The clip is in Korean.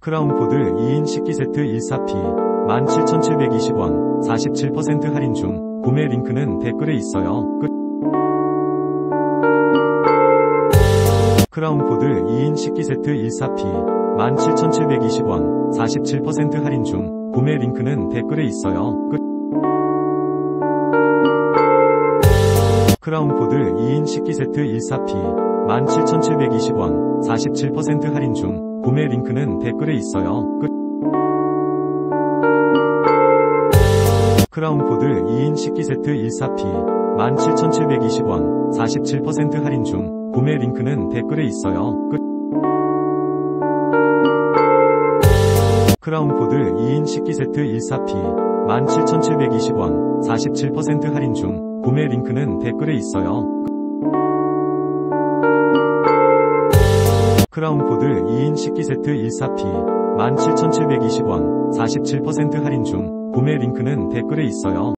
크라운푸드 2인 식기세트 1사피 17,720원 47% 할인 중. 구매 링크는 댓글에 있어요. 끝. 크라운푸드 2인 식기세트 1사피 17,720원 47% 할인 중. 구매 링크는 댓글에 있어요. 끝. 크라운푸드 2인 식기세트 1사피 17,720원 47% 할인 중. 구매 링크는 댓글에 있어요. 끝. 크라운푸드 2인 식기세트 1사피 17,720원 47% 할인 중. 구매 링크는 댓글에 있어요. 끝. 크라운푸드 2인 식기세트 1사피 17,720원 47% 할인 중. 구매 링크는 댓글에 있어요. 크라운푸드 2인 식기세트 1사피 17,720원 47% 할인 중. 구매 링크는 댓글에 있어요.